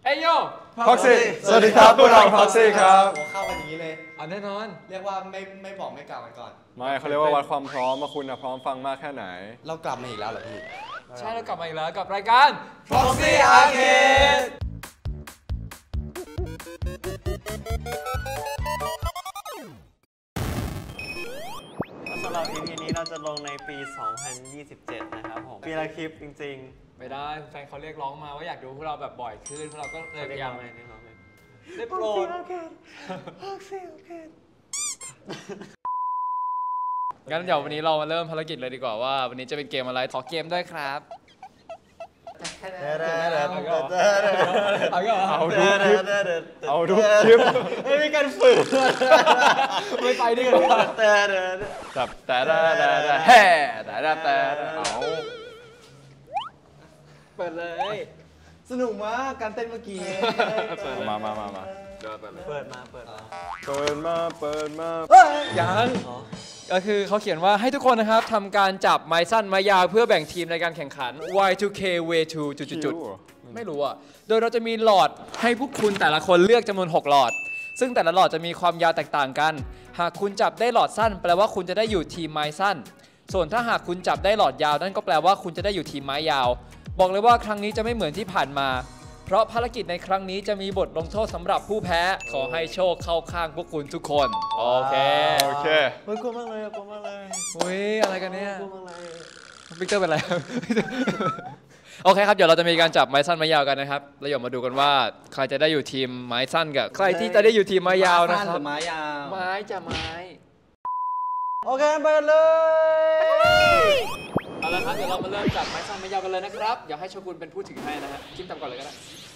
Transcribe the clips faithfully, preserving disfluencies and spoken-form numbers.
เอ้ยโยพ็อกซี่สวัสดีครับพวกเราพ็อกซี่ครับหัวเข้ากันอย่างนี้เลยอ๋อแน่นอนเรียกว่าไม่ไม่บอกไม่กล่าวกันก่อนไม่เขาเรียกว่าวัดความพร้อมว่าคุณพร้อมฟังมากแค่ไหนเรากลับมาอีกแล้วเหรอพี่ใช่เรากลับมาอีกแล้วกับรายการ Proxy Arcade สำหรับ อี พี นี้เราจะลงในปี สองพันยี่สิบเจ็ด นะครับผมปีละคลิปจริงๆไม่ได้แฟนเขาเรียกร้องมาว่าอยากดูพวกเราแบบบ่อยขึ้นพวกเราก็เลยพยายามได้โปรดงั้นเดี๋ยววันนี้เรามาเริ่มภารกิจเลยดีกว่าว่าวันนี้จะเป็นเกมอะไรขอเกมด้วยครับเอาทุกคลิปเอาทุกคลิปไม่มีการฝึกไม่ไปดีกว่าแต่แต่แต่แต่แต่แฮ่แต่แต่แต่เอาเปิดเลยสนุกมากการเต้นเมื่อกี้มามามามาเปิดมาเปิดมาเปิดมาเปิดมายังก็คือเขาเขียนว่าให้ทุกคนนะครับทำการจับไม้สั้นไม้ยาวเพื่อแบ่งทีมในการแข่งขัน วาย ทู เค เวย์ ทู จุดๆไม่รู้อ่ะโดยเราจะมีหลอดให้พวกคุณแต่ละคนเลือกจำนวนหกหลอดซึ่งแต่ละหลอดจะมีความยาวแตกต่างกันหากคุณจับได้หลอดสั้นแปลว่าคุณจะได้อยู่ทีมไม้สั้นส่วนถ้าหากคุณจับได้หลอดยาวนั่นก็แปลว่าคุณจะได้อยู่ทีมไม้ยาวบอกเลยว่าครั้งนี้จะไม่เหมือนที่ผ่านมาเพราะภารกิจในครั้งนี้จะมีบทลงโทษสำหรับผู้แพ้ขอให้โชคเข้าข้างพวกคุณทุกคนโอเคโอเคเฮ้ยกลัวมากเลยกลัวมากเลยอุ้ยอะไรกันเนี่ยกลัวมากเลยวิกเตอร์เป็นไรโอเคครับเดี๋ยวเราจะมีการจับไม้สั้นไม้ยาวกันนะครับแล้วเดี๋ยวมาดูกันว่าใครจะได้อยู่ทีมไม้สั้นกับใครที่จะได้อยู่ทีมไม้ยาวนะครับไม้ยาวไม้จะไม้โอเคไปกันเลยเอาละครับเดี๋ยวเรามาเริ่มจับไม้สั้นไม้ยาวกันเลยนะครับอยากให้โชกุนเป็นผู้ถือให้นะฮะคิมทำก่อนเลยก็ได้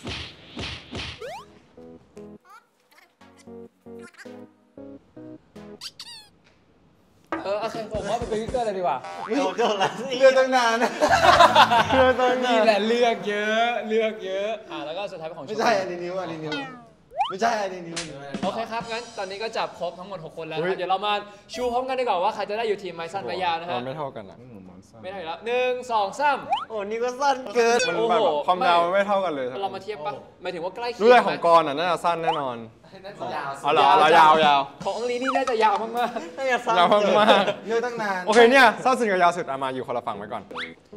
เออโอเคผมว่าเป็นวิกเตอร์เลยดีกว่าเลือกแล้วเลือกตั้งนานเลือกตั้งนานนี่แหละเลือกเยอะเลือกเยอะอ่าแล้วก็สุดท้ายเป็นของไม่ใช่อันนี้นิ้วอันนี้นิ้วไม่ใช่อันนี้นิ้วโอเคครับงั้นตอนนี้ก็จับครบทั้งหมดหกคนแล้วเดี๋ยวเรามาชูพร้อมกันดีกว่าว่าใครจะได้อยู่ทีมไม้สั้นไม้ยาวนะฮะไม่เท่ากันอ่ะไม่เท่าแล้วหนึ่งสองสามโอ้นี่ก็สั้นเกินมันแบบความยาวไม่เท่ากันเลยเรามาเทียบปะหมายถึงว่าใกล้เคียงรู้เลยของกรณ์อ่ะน่าจะสั้นแน่นอนอ๋อเหรอเรายาวยาวของลีนี่น่าจะยาวมากมากน่าจะสั้นยาวมากเลือกตั้งนานโอเคเนี่ยสั้นสุดกับยาวสุดเอามาอยู่คนละฝั่งไว้ก่อน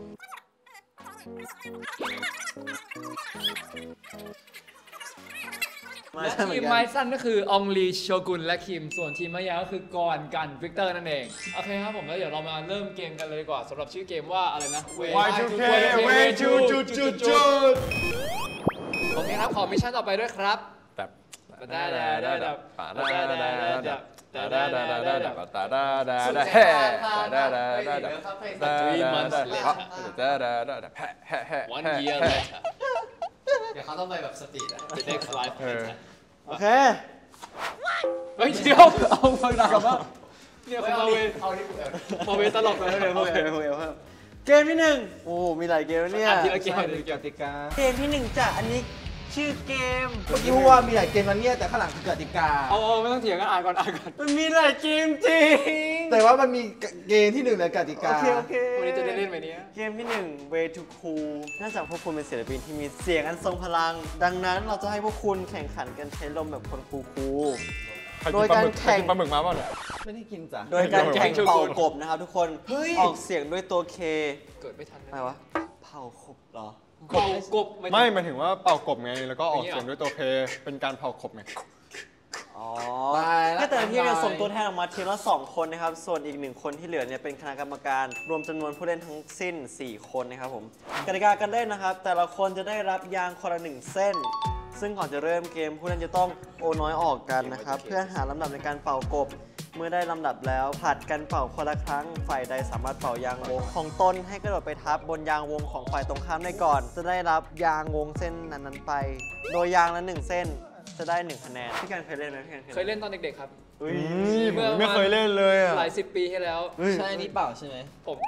และทีมไม้สั้นก็คือองลีโชกุนและคิมส่วนทีมไม้ยาวก็คือกรณ์กันวิกเตอร์นั่นเองโอเคครับผมแล้วเดี๋ยวเรามาเริ่มเกมกันเลยดีกว่าสำหรับชื่อเกมว่าอะไรนะวาย ทู เค เวย์ ทู จุดจุดจุดโอเคครับขอมิชชั่นต่อไปด้วยครับแบบได้ได้ได้ได้ได้ได้ได้ได้ได้ได้ตาดาดาดาดาดาตาดาดาดาแฮ่ตาดาดาดาดาตาดาดาดาตาดาดาดาแฮ่แฮ่แฮ่ one year later เดี๋ยวเขาต้องไปแบบสปีดอ่ะ the next life โอเคเฮ้ยเดี๋ยวเอาฟังดังกันบ้างเนี่ยมาเวเอาที่มาเวตลกเลยเลยมาเวเกมที่หนึ่งโอ้มีหลายเกมเนี่ยทีละเกมกติกาเกมที่หนึ่งจ้ะอันนี้ชื่อเกมเมื่อกี้พูดว่ามีหลายเกมแล้วเนี่ยแต่ข้างหลังคือกติกาเอาไม่ต้องเถียงกันอ่านก่อนอ่านก่อนมันมีหลายเกมจริงแต่ว่ามันมีเกมที่หนึ่งและกติกาโอเคโอเควันนี้จะได้เล่นไหมเนี่ยเกมที่หนึ่ง Way to Cool เนื่องจากพวกคุณเป็นศิลปินที่มีเสียงอันทรงพลังดังนั้นเราจะให้พวกคุณแข่งขันกันใช้ลมแบบคนคูลโดยการแข่งปลาหมึกมาป่ะเนี่ยไม่ได้กินจ้ะโดยการแข่งเป่ากบนะครับทุกคนออกเสียงด้วยตัว K เกิดไม่ทันอะไรวะเป่ากบเหรอเป่ากบไม่หมายถึงว่าเป่ากบไงแล้วก็ออกเสียงด้วยตัว K เป็นการเป่ากบไงอ๋อแต่ละทีมจะส่งตัวแทนออกมาทีมละสองคนนะครับส่วนอีกหนึ่งคนที่เหลือเนี่ยเป็นคณะกรรมการรวมจำนวนผู้เล่นทั้งสิ้นสี่คนนะครับผมกติกาการเล่นนะครับแต่ละคนจะได้รับยางคนละหนึ่งเส้นซึ่งก่อนจะเริ่มเกมผู้เล่นจะต้องโอน้อยออกกันนะครับเพื่อหาลำดับในการเป่ากบเมื่อได้ลำดับแล้วผลัดกันเป่าคนละครั้งฝ่ายใดสามารถเป่ายางวงของตนให้กระโดดไปทับบนยางวงของฝ่ายตรงข้ามได้ก่อนจะได้รับยางวงเส้นนั้นๆไปโดยยางละหนึ่งเส้นจะได้หนึ่งคะแนนพี่การเคยเล่นไหมพี่การเคยเล่นตอนเด็กๆครับเมื่อไม่เคยเล่นเลยอ่ะหลายสิบปีที่แล้วใช่นี่เปล่าใช่ไหมผม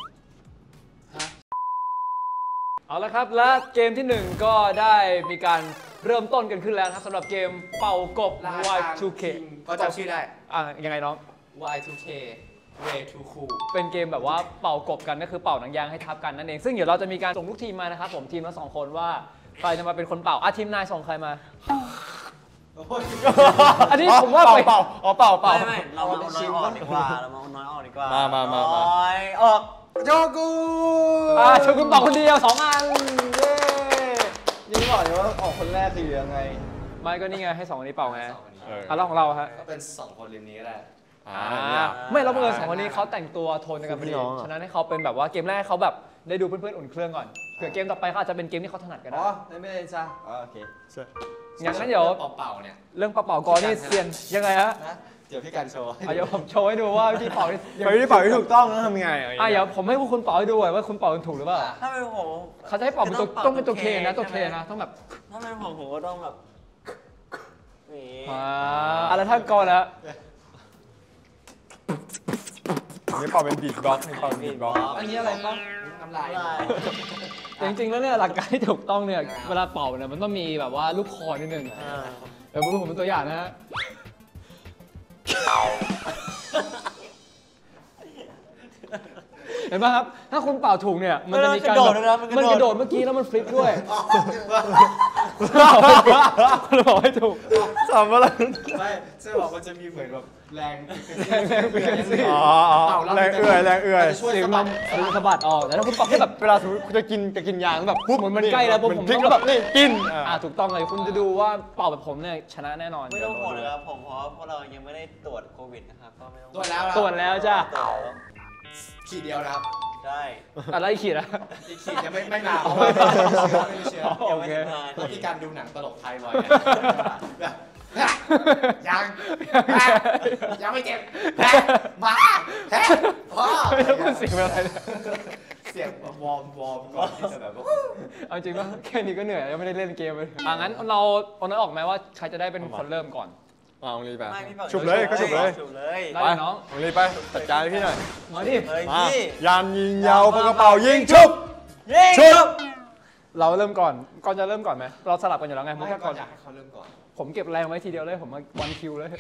เอาละครับและเกมที่หนึ่งก็ได้มีการเริ่มต้นกันขึ้นแล้วครับสำหรับเกมเป่ากบ วาย ทู เคก็จำชื่อได้อ่ะยังไงน้องวาย ทู เค Way to Cool เป็นเกมแบบว่าเป่ากบกันก็คือเป่าหนังยางให้ทับกันนั่นเองซึ่งเดี๋ยวเราจะมีการส่งลูกทีมมานะครับผมทีมละสองคนว่าใครจะมาเป็นคนเป่าอ่ะทีมนายส่งใครมาอันนี้ผมว่าเป่าไปเป่าอ๋อเป่าเป่าไม่ไม่เรามาน้อยออกดีกว่าเรามาน้อยออกดีกว่ามามามามาน้อยออกโจกูอ่ะชวนคุณเป่าคนเดียวสองอันเย้ยังบอกเลยว่าออกคนแรกคือยังไงไม่ก็นี่ไงให้สองคนนี้เป่าไงเอออ่ะแล้วของเราฮะก็เป็นสองคนริมนี้ก็ได้อ่าอ่าไม่เราเมื่อสองคนนี้เขาแต่งตัวโทนกันพอดีฉะนั้นให้เขาเป็นแบบว่าเกมแรกเขาแบบได้ดูเพื่อนๆอุ่นเครื่องก่อนเผื่อเกมต่อไปเขาอาจจะเป็นเกมที่เขาถนัดก็ได้อ๋อไม่ได้จ้ะอ๋อโอเคอย่างนั้นเดี๋ยวเป่าๆเนี่ยเรื่องเป่าๆก่อนนี่เซียนยังไงฮะนะเดี๋ยวพี่การโชว์อ่ะเดี๋ยวผมโชว์ให้ดูว่าวิธีเป่านี่ไปที่เป่าที่ถูกต้องต้องทำยังไงอ่ะเดี๋ยวผมให้พวกคุณเป่าให้ดูหน่อยว่าคุณเป่าถูกหรือเปล่าถ้าเป็นผมเขาจะให้เป่าเป็นตัวต้องเป็นตัวเคนะตัวเคนะต้องแบบถ้าเป็นผมผมก็ต้องแบบนี่อ่าอะไรท่านก่อนนะนี่เป่าเป็นบีทบ็อกซ์นี่เป่าเป็นบีทบ็อกซ์อันนี้อะไรบ้างน้ำลายแต่จริงๆแล้วเนี่ยหลักการที่ถูกต้องเนี่ยเวลาเป่าเนี่ยมันต้องมีแบบว่าลูกคอนิดนึงอ่าเดี๋ยวผมเป็นตัวอย่างนะฮะเห็นไหมครับถ้าคุณเป่าถูกเนี่ยมันจะมีการแบบมันกระโดดเมื่อกี้แล้วมันฟลิปด้วยคุณบอกให้ถูกสามอะไรไม่จะบอกมันจะมีเหมือนแบบแรงแรงแรงเป็นสิอ๋อแรงเอื่อยแรงเอื่อยเสียงลมสะบัดออกแต่ถ้าคุณเป่าแค่แบบเวลาสมมติคุณจะกินจะกินยางแบบปุ๊บเหมือนมันใกล้แล้วปุ๊บนผมพลิกต้องแล้วแบบนี่กินอ่าถูกต้องเลยคุณจะดูว่าเป่าแบบผมเนี่ยชนะแน่นอนไม่ต้องห่วงนะครับผมเพราะว่าพวกเรายังไม่ได้ตรวจโควิดนะครับก็ไม่ต้องตรวจแล้วตรวจแล้วจ้าตรวจแล้วขีดเดียวนะครับได้อะไรขีดอะอีกขีดยังไม่ไม่มาเพราะว่าไม่มีเชื้อโอเคเพราะที่การดูหนังตลกไทยบ่อยแบบยังยังไม่เจ็บมาแพ้พ่อไม่ต้องพูดเสียงอะไรเนี่ยเสียงวอร์มวอร์มก่อนที่จะแบบว่าเอาจริงว่าแค่นี้ก็เหนื่อยยังไม่ได้เล่นเกมเลยอ่ะงั้นเราเอานั้นออกไหมว่าใครจะได้เป็นคนเริ่มก่อนมาองลีไปไม่พี่บอกฉุบเลยก็ฉุบเลยฉุบเลยได้เลยน้ององลีไปจัดการให้พี่หน่อยมาดิเฮ้ยมาพี่ยันยิงยาวปากกระเป๋ายิงชุบยิงชุบเราเริ่มก่อนก่อนจะเริ่มก่อนไหมเราสลับกันอยู่แล้วไงมึงไม่แค่ก่ก่ออน นอยากให้เขาเริ่มก่อนผมเก็บแรงไว้ทีเดียวเลยผมมาวันคิวเลย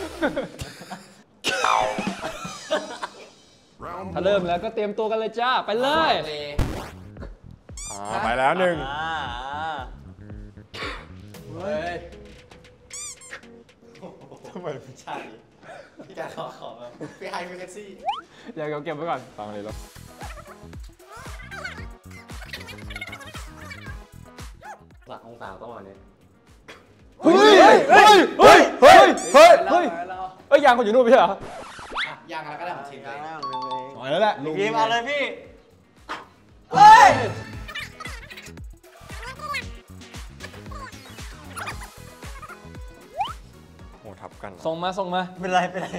ถ้าเริ่มแล้วก็เตรียมตัวกันเลยจ้าไปเลยอ่าไปแล้วหนึ่งอ่าอ่าเฮ้ยทำไมใช่พี่การขอขอแบบพี่ไฮฟิวเซี่เดี๋ยวเก็บไว้ก่อนฟังเลยแล้วหลักองศาต้องมาเนี่ยเฮ้ยเฮ้ยเฮ้ยเฮ้ยเฮ้ยเฮ้ยเอ้ยยางคนอยู่นู่นไม่ใช่เหรอยางอะไรก็ได้ของทีมเลยหน่อยแล้วแหละทีมเอาเลยพี่เฮ้ยโหทับกันส่งมาส่งมาเป็นไรเป็นไร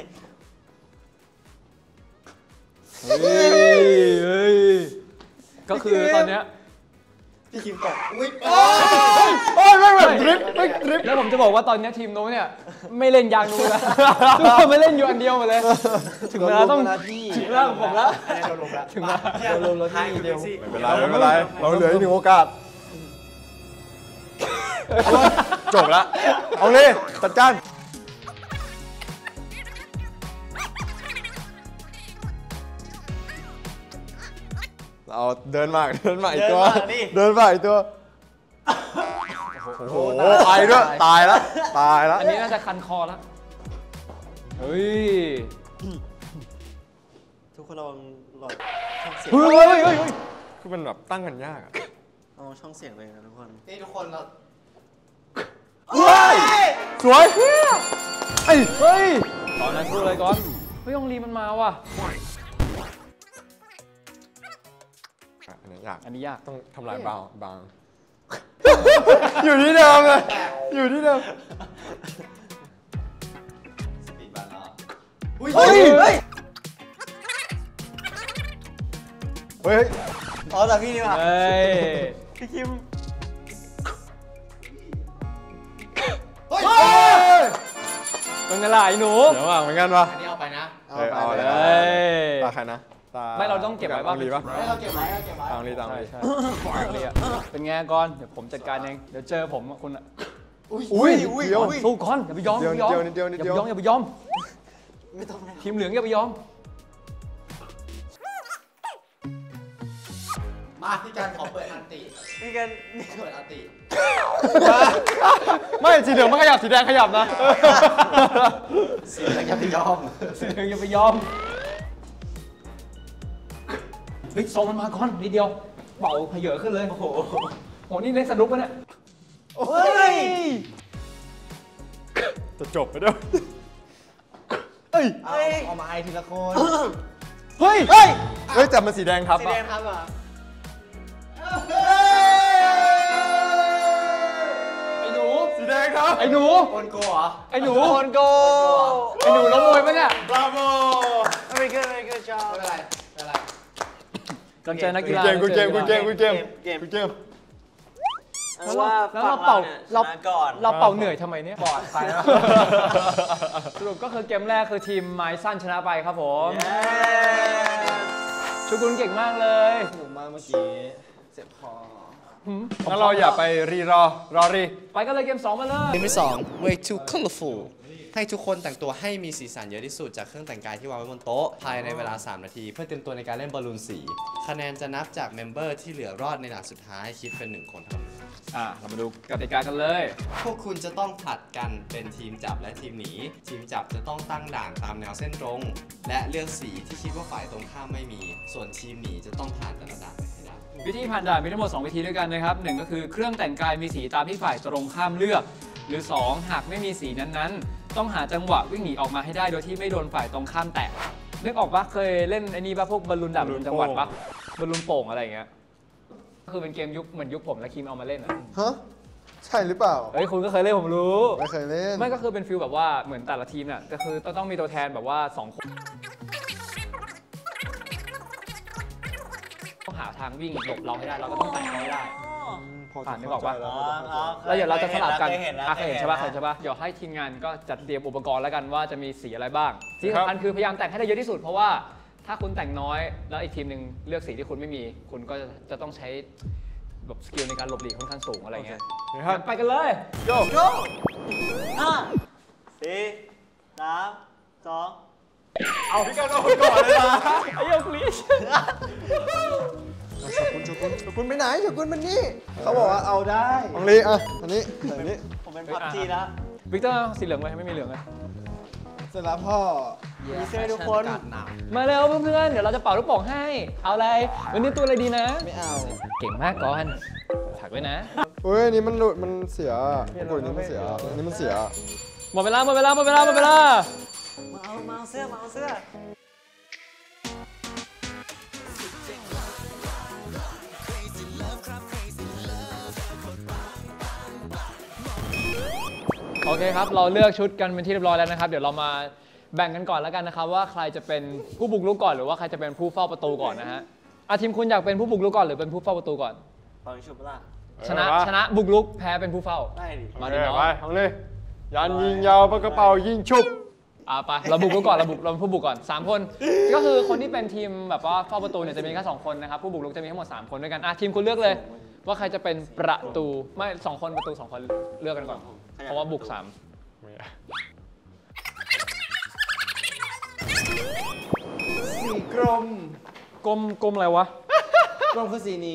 เฮ้ยเฮ้ยก็คือตอนเนี้ยพี่คิมตกอุ้ยโอ้ยไม่แบบดริฟต์ไม่ดริฟต์แล้วผมจะบอกว่าตอนเนี้ยทีมโน้นเนี่ยไม่เล่นยางนู้นแล้วทุกคนไม่เล่นอยู่อันเดียวหมดเลย ถึงเวลาต้องถึงเวลาของผมแล้วอันนี้โดนลงแล้วถึงเวลาโดนลงแล้วที่เดียวไม่เป็นไรไม่เป็นไรเราเหลืออีกหนึ่งโอกาสจบละเอาเลยจัดการเราเดินมาเดินมาอีกตัวเดินมาอีกตัวโอ้โหตายด้วยตายแล้วตายแล้วอันนี้น่าจะคันคอแล้วเฮ้ยทุกคนระวังหลอดช่องเสียงเฮ้ยเฮ้ยเฮ้ยคือมันแบบตั้งกันยากอะระวังช่องเสียงเลยนะทุกคนนี่ทุกคนเราสวยไอ้เฮ้ยก่อนนะสู้เลยก่อนเฮ้ยองลีมันมาว่ะอันนี้ยากอันนี้ยากต้องทำลายบางบางอยู่ที่เดิมเลยอยู่ที่เดิมสปีดบันแล้วเฮ้ยเฮ้ยเฮ้ยอ๋อแต่พี่นี่ว่ะเฮ้ยพี่คิมเฮ้ยเป็นไงล่ะไอ้หนูเดี๋ยวว่างเหมือนกันวะอันนี้เอาไปนะเออเอาเลยเฮ้ยตาใครนะตาไม่เราต้องเก็บไว้ป่ะตังลีป่ะให้เราเก็บไว้เราเก็บไว้ตังลีตังใช่ลีใช่องลีอะเป็นไงก่อนเดี๋ยวผมจัดการเองเดี๋ยวเจอผมอะคุณอะอุ้ยเดียวสู้ก่อนอย่าไปยอมอย่าไปยอมนิดเดียวนิดอย่าเดีไปยวยอมอย่าไปยอมไม่ต้องแล้วทีมเหลืองอย่าไปยอมมาที่การขอเปิดอันตินี่กันนี่เปิดอติไม่สีเหลืองไม่ขยับสีแดงขยับนะสีเหลืองอย่าไปยอมสีเหลืองอย่าไปยอมเฮ้ยโซมันมาก่อนนิดเดียวเป่าเพเยอะขึ้นเลยโอ้โหโหนี่เล่นสนุกปะเนี่ยเฮ้ยจะจบไปด้วยเอ้ยเอามาไอทีละคนเฮ้ย เฮ้ย เฮ้ยแต่มันสีแดงครับสีแดงครับอ่ะไอ้หนูสีแดงครับไอ้หนูโอนโกเหรอไอ้หนูโอนโกไอ้หนูล้มมวยปะเนี่ยบราโว very good very good job ไม่เป็นไรไม่เป็นไรกำใจนักกีฬาเกมกูเกมกูเกมกูเกมเกมกูเกมแล้วว่าแล้วเราเป่าเราเราก่อนเราเป่าเหนื่อยทำไมเนี่ยปอดไปแล้วสรุปก็คือเกมแรกคือทีมไม้สั้นชนะไปครับผมชูกุนเก่งมากเลยสนุกมากเมื่อกี้เจ็บคองั้นเราอย่าไปรีรอ รอรีไปกันเลยเกมสองมาเลยเกมที่สอง way too colorful ให้ทุกคนแต่งตัวให้มีสีสันเยอะที่สุดจากเครื่องแต่งกายที่วางไว้บนโต๊ะภายในเวลาสามนาทีเพื่อเตรียมตัวในการเล่นบอลลูนสีคะแนนจะนับจากเมมเบอร์ที่เหลือรอดในด่านสุดท้ายคิดเป็นหนึ่งคนเท่านั้นอ่ะเรามาดูกติกากันเลยพวกคุณจะต้องผลัดกันเป็นทีมจับและทีมหนี ทีมจับจะต้องตั้งด่านตามแนวเส้นตรง และเลือกสีที่คิดว่าฝ่ายตรงข้ามไม่มี ส่วนทีมหนีจะต้องผ่านแต่ละด่านไปให้ได้วิธีผ่านด่านมีทั้งหมดสองวิธีด้วยกันนะครับหนึ่งก็คือเครื่องแต่งกายมีสีตามที่ฝ่ายตรงข้ามเลือก หรือสองหากไม่มีสีนั้นๆต้องหาจังหวะวิ่งหนีออกมาให้ได้โดยที่ไม่โดนฝ่ายตรงข้ามแตะนึกออกปะเคยเล่นไอ้นี่ปะพวกบอลลูนดับบอลลูนจังหวัดปะบอลลูนโป่งอะไรอย่างเงี้ยก็คือเป็นเกมยุคเหมือนยุคผมและคิมเอามาเล่นอะฮะใช่หรือเปล่าเฮ้ยคุณก็เคยเล่นผมรู้ไม่เคยเล่นไม่ก็คือเป็นฟิลแบบว่าเหมือนแต่ละทีมน่ะก็คือต้องมีตัวแทนแบบว่าสองคนต้องหาทางวิ่งหลบเราให้ได้เราก็ต้องแต่งเขาให้ได้พออ่านนึกออกปะเข้าใจอ๋อแล้วอ๋อแล้วเดี๋ยวเราจะสลับกันเคยเห็นแล้วอ่ะเคยเห็นใช่ปะเคเคยยเห็เห็นนใช่ปะเดี๋ยวให้ทีมงานก็จัดเตรียมอุปกรณ์แล้วกันว่าจะมีสีอะไรบ้าง ที่สำคัญคือพยายามแต่งให้ได้เยอะที่สุดเพราะว่าถ้าคุณแต่งน้อยแล้วอีกทีมหนึ่งเลือกสีที่คุณไม่มี คุณก็จะต้องใช้แบบสกิลในการหลบหลีกค่อนข้างสูงอะไรเงี้ยนะครับไปกันเลยโยโยห้าสี่สามสองเอาพี่กันเอาก่อนเลยนะไอ้โยกลิชชกุนชกุนชกุนไปไหนชกุนมันนี่เขาบอกว่าเอาได้อังลีอ่ะอันนี้อันนี้ผมเป็นพับจีแล้ววิกเตอร์สีเหลืองไหมไม่มีเหลืองไหมเสร็จแล้วพ่อมีเสื้อทุกคนมาเร็วเพื่อนๆเดี๋ยวเราจะเป่าลูกโป่งให้เอาอะไรวันนี้ตัวอะไรดีนะไม่เอาเก่งมากก่อนถักไว้นะเฮ้ยอันนี้มันหลุดมันเสียกดอันนี้มันเสียอันนี้มันเสียหมดเวลาหมดเวลาหมดเวลาหมดเวลามาเอามาเอาเสื้อมาเอาเสื้อโอเคครับเราเลือกชุดกันเป็นที่เรียบร้อยแล้วนะครับเดี๋ยวเรามาแบ่งกันก่อนแล้วกันนะครับว่าใครจะเป็นผู้บุกรุกก่อนหรือว่าใครจะเป็นผู้เฝ้าประตูก่อนนะฮะอ่ะทีมคุณอยากเป็นผู้บุกรุกก่อนหรือเป็นผู้เฝ้าประตูก่อนตอนชุบละชนะชนะบุกรุกแพ้เป็นผู้เฝ้าได้ดิมามาดิดิเนาะไปเอาเลยยันยิงยาวปากกระเป๋ายิงชุบอ่ะไปเราบุกรุกก่อนเราบุกเราเป็นผู้บุกก่อนสามคนก็คือคนที่เป็นทีมแบบว่าเฝ้าประตูเนี่ยจะมีแค่สองคนนะครับผู้บุกรุกจะมีทั้งหมดสามคนด้วยกันอ่ะทีมคุณเลือกเลย ว่าใครจะเป็นประตูไม่สองคนประตูสองคนเลือกกันก่อนเพราะว่าบุกสามสีกรมกลมกลมอะไรวะกรมคือสีนี้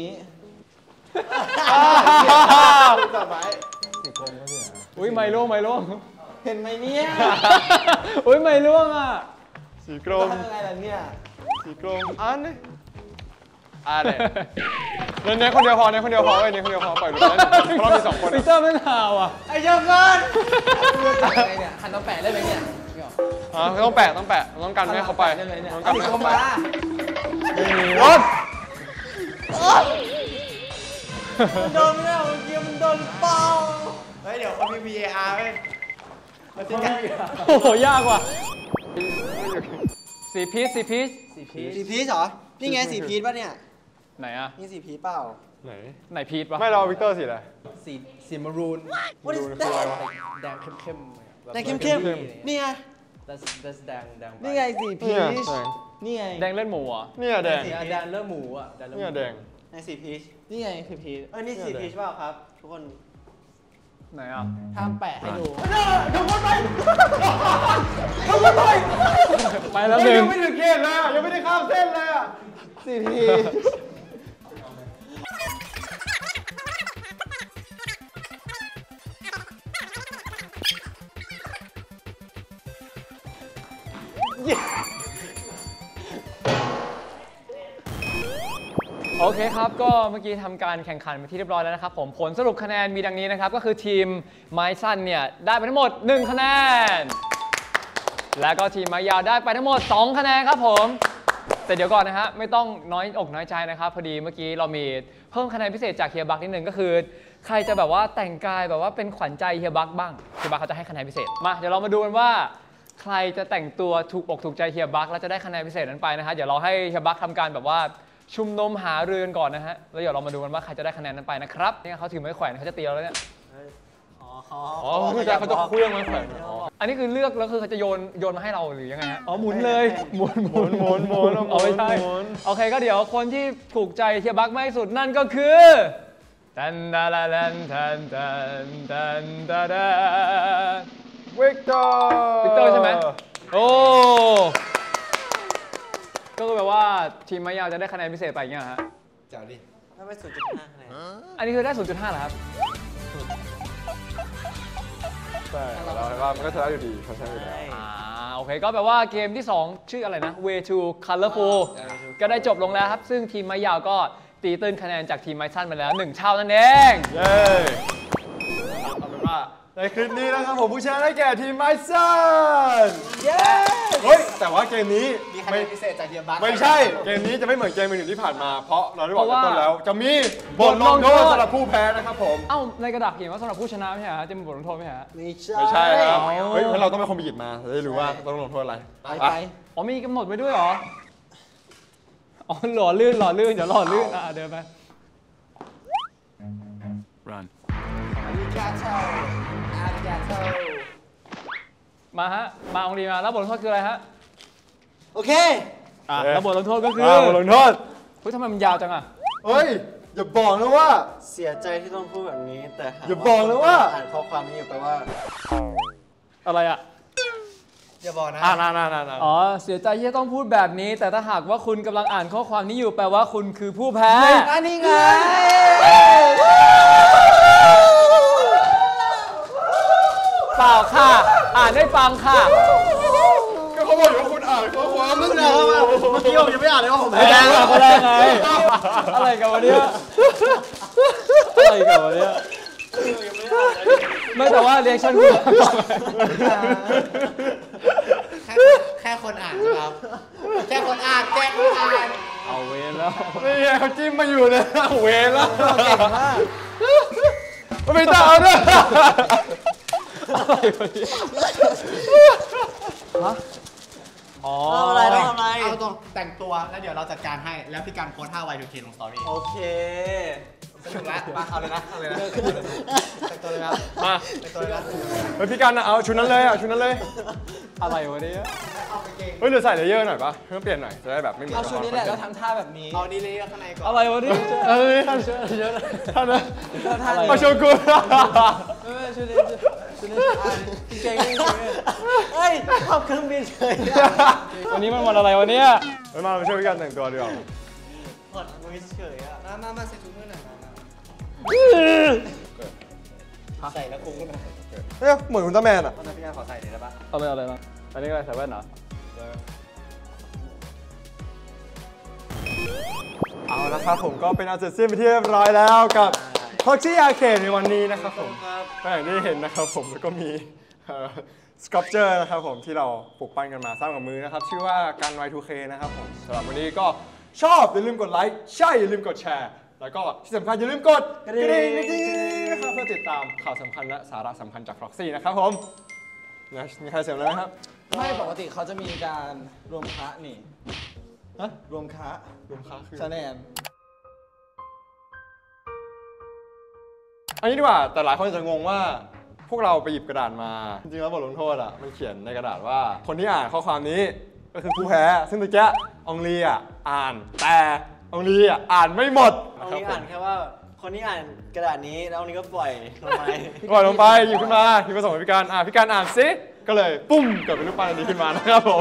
ต่อไปสีกรมก็เสียอุ้ยไม่ร่วงไม่ร่วงเห็นไหมเนี่ยอุ้ยไม่ร่วงอ่ะสีกรมทำยังไงล่ะเนี่ยสีกรมอ่านเลยอ่านเลยเน้นคนเดียวพอเน้นคนเดียวพอเอ้ยเน้นคนเดียวพอปล่อยหลุดแล้วเพราะเรามีสองคนปีเตอร์ไม่ข่าวอ่ะไอ้เจ้าเงินอะไรเนี่ยหันมาแปะได้ไหมเนี่ยไม่ออกอ่าต้องแปะต้องแปะต้องกันไม่ให้เขาไปได้ไหมเนี่ยต้องกันไม่ให้เขาไปมาไม่มีรถมันโดนไม่ได้เมื่อกี้มันโดนเป่าเฮ้ยเดี๋ยวเขามี วี เอ อาร์ ไหมมาทิ้งกันโอ้โหยากว่ะสีพีชสีพีชสีพีชสีพีชเหรอ นี่ไงสีพีชป่ะเนี่ยไหนอ่ะนี่สีพีชเปล่าไหนไหนพีชปะไม่เราวิกเตอร์สีอะไรสีสีมารูน What is ดูคืออะไรวะแดงเข้มๆแดงเข้มๆ นี่ไง that's that's แดงแดงนี่ไงสีพีเนี่ยชแดงนี่ไงแดงเล่นหมูเหรอ่ะเนี่ยแดงสีแดงเลือดหมูอ่ะแดงเลือดหเนี่ยมูแดงในสีพีชนี่ไงคือพีชเออนี่สีพีชเปล่าครับ ทุกคนไหนอ่ะห้ามแปะให้ดูไปแล้วหนึ่งยังไม่ถึงเกณฑ์เลยอ่ะยังไม่ได้ข้ามเส้นเลยอ่ะสีพีชโอเคครับก็เมื่อกี้ทำการแข่งขันไปที่เรียบร้อยแล้วนะครับผมผลสรุปคะแนนมีดังนี้นะครับก็คือทีมไม้สั้นเนี่ยได้ไปทั้งหมดหนึ่งคะแนนแล้วก็ทีมไม้ยาวได้ไปทั้งหมดสองคะแนนครับผมแต่เดี๋ยวก่อนนะฮะไม่ต้องน้อยอกน้อยใจนะครับพอดีเมื่อกี้เรามีเพิ่มคะแนนพิเศษจากเฮียบักนิดนึงก็คือใครจะแบบว่าแต่งกายแบบว่าเป็นขวัญใจเฮียบักบ้างเฮียบักเขาจะให้คะแนนพิเศษมาเดี๋ยวเรามาดูกันว่าใครจะแต่งตัวถูกอกถูกใจเฮียบักแล้วจะได้คะแนนพิเศษนั้นไปนะฮะเดี๋ยวเราให้เฮียบักทำการแบบว่าชุมนุมหารือกันก่อนนะฮะแล้วเดี๋ยวเรามาดูกันว่าใครจะได้คะแนนนั้นไปนะครับเนี่ยเขาถือไม้แขวนเขาจะตีเราแล้วเนี่ยอ๋อคือจะเขาจะเคลื่องไม้แขวนอันนี้คือเลือกแล้วคือเขาจะโยนโยนมาให้เราหรือยังไงฮะอ๋อหมุนเลยหมุนหมุนหมุนหมุนเอาไม่ใช่โอเคก็เดี๋ยวคนที่ถูกใจเฮียบักมากที่สุดนั่นก็คือตันดาลาลันตันตันตันดาดาวิกเตอร์วิกเตอร์ใช่ไหมโอ้ก็คือแบบว่าทีมไม้ยาวจะได้คะแนนพิเศษไปอย่างเงี้ยฮะเจ้าดิถ้าไม่ ศูนย์จุดห้า คะแนนอันนี้คือได้ ศูนย์จุดห้า เหรอครับใช่เราเห็นว่ามันก็ชนะอยู่ดีเขาชนะอยู่แล้วอ่าโอเคก็แปลว่าเกมที่สองชื่ออะไรนะ Way to Colorful ก็ได้จบลงแล้วครับซึ่งทีมไม้ยาวก็ตีตื้นคะแนนจากทีมไม้สั้นมาแล้วหนึ่งเท่านั่นเองเย้เอาเป็นว่าในคลิปนี้นะครับผมผู้ชนะได้แก่ทีมไมซันเย้เฮ้ยแต่ว่าเกมนี้มีคะแนนพิเศษจากเฮียบักไม่ใช่เกมนี้จะไม่เหมือนเกมอื่นๆที่ผ่านมาเพราะเราได้บอกกันต้นแล้วจะมีบทลงโทษสำหรับผู้แพ้นะครับผมเอ้าในกระดาษเขียนว่าสำหรับผู้ชนะไม่ใช่เหรอจะมีบทลงโทษไหมฮะไม่ใช่ไม่ใช่ครับเฮ้ยงั้นเราต้องเป็นคนไปหยิบมาจะได้รู้ว่าต้องลงโทษอะไรไปไปอ๋อมีกำหนดไว้ด้วยเหรออ๋อหล่อลื่นหล่อลื่นเดี๋ยวหล่อลื่นอ่ะเดินไป Run. มาฮะมาองลีมาแล้วบทลงโทษคืออะไรฮะโอเคอ่ะแล้วบทลงโทษก็คืออ่าบทลงโทษเฮ้ยทำไมมันยาวจังอ่ะเฮ้ยอย่าบอกนะว่าเสียใจที่ต้องพูดแบบนี้แต่หอย่าบอกนะว่าอ่านข้อความนี้อยู่แปลว่าอะไรอ่ะอย่าบอกนะอ่าน่าน่าน่าอ๋อเสียใจที่ต้องพูดแบบนี้ แต่ถ้าหากว่าคุณกำลังอ่านข้อความนี้อยู่แปลว่าคุณคือผู้แพ้อันนี้ไงเปล่าค่ะ อ่านได้ฟังค่ะก็เขาบอกอยู่ว่าคุณอ่านข้อความนั่นแหละเมื่อกี้ผมยังไม่อ่านเลยว่าผมไม่ได้อ่ะคนแรกไงอะไรกันวะเนี่ยอะไรกันวะเนี่ยไม่แต่ว่าเรียกชั่นคุณแค่แค่คนอ่านใช่ไหมครับแค่คนอ่านแค่คนอ่านเอาเวรแล้วนี่ไงเขาจิ้มมาอยู่เลยเวรแล้วไม่ต้องเอาด้วยอะไรวะเนี่ยฮะอ๋อทำอะไรต้องทำอะไรเอาตรงแต่งตัวแล้วเดี๋ยวเราจัดการให้แล้วพี่การโพสท่า วาย ทู เค ลงสตอรี่โอเคสนุกแล้วมาเอาเลยนะเอาเลยนะแต่งตัวเลยนะมาแต่งตัวเลยนะเฮ้ยพี่กันเอาชุดนั้นเลยอ่ะชุดนั้นเลยอะไรวะเนี่ยเฮ้ยเดี๋ยวใส่เลเยอร์หน่อยปะเพื่อเปลี่ยนหน่อยจะได้แบบไม่เหมือนเอาชุดนี้แหละแล้วทำท่าแบบนี้เอาดีเลยข้างในก่อนอะไรวะเนี่ยเอ้ยท่านท่านนะมาโชกุนเออชุดนี้ชุดนี้เก่งเก่งเฮ้ยชอบเครื่องบินเฉยวันนี้มันวันอะไรวะเนี่ยไปมามาช่วยพี่กันแต่งตัวดีกว่าถอดมือเฉยอ่ะมามามาใส่ชุดมือหน่อยมาใส่แล้วคุ้มขึ้นมาเฮ้ยเหมือนอุลตร้าแมนอ่ะตอนนั้นพี่การขอใส่เลยได้ปะเอาไปเอาอะไรมาอันนี้อะไรใส่แว่นเหรอเอาละครับผมก็เป็นอาเซียนไปที่เรียบร้อยแล้วกับพ็อกซี่อาร์เคดในวันนี้นะครับผมก็อย่างที่เห็นนะครับผมแล้วก็มีสครับเจอร์นะครับผมที่เราปลูกปั้นกันมาสร้างกับมือนะครับชื่อว่าการ วาย ทู เค นะครับผมสำหรับวันนี้ก็ชอบอย่าลืมกดไลค์ใช่อย่าลืมกดแชร์แล้วก็ที่สำคัญอย่าลืมกดกระดิ่งนะครับเพื่อติดตามข่าวสำคัญและสาระสำคัญจากพ็อกซี่นะครับผมนะมีใครเสริมอะไรไหมครับไม่ปกติเขาจะมีการรวมคะนี่ฮะรวมคะรวมค่าคือคะแนนอันนี้ดีกว่าแต่หลายคนจะงงว่าพวกเราไปหยิบกระดาษมาจริงๆแล้วบทลงโทษอ่ะมันเขียนในกระดาษว่าคนที่อ่านข้อความนี้ก็คือผู้แพ้ซึ่งตะเกียองลีอ่ะอ่านแต่องลีอ่ะอ่านไม่หมดเอานี้อ่านแค่ว่าคนนี้อ่านกระดาษนี้แล้วอันนี้ก็ปล่อยลงไปปล่อยลงไปหยิบขึ้นมาหยิบมาส่งให้พี่การอ่ะพี่การอ่านซิก็เลยปุ้มเกิดเป็นรูปปั้นอันนี้ขึ้นมานะครับผม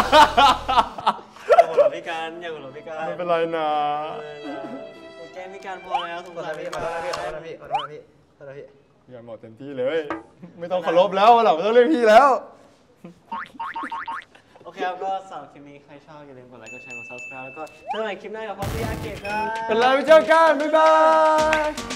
อย่าหัวเราะพี่การอย่าหัวเราะพี่การไม่เป็นไรนะแกล้งพี่การพอแล้วสงขอโทสารษพี่พี่ขอการโทษนะพี่ขอโทษนะพี่ขอโทษนะพี่ขอโทษนะพี่อย่าหมดเต็มที่เลย ไม่ต้องเคารพแล้วเราไม่ต้องเรียกพี่แล้วโอเคครับก็สำหรับคลิปนี้ใครชอบอย่าลืมกดไลค์กดแชร์กด ซับสไครบ์ แล้วก็เจอกันใหม่คลิปหน้ากับ Proxy Arcade ครับเป็นไรไปเจอกัน บ๊ายบาย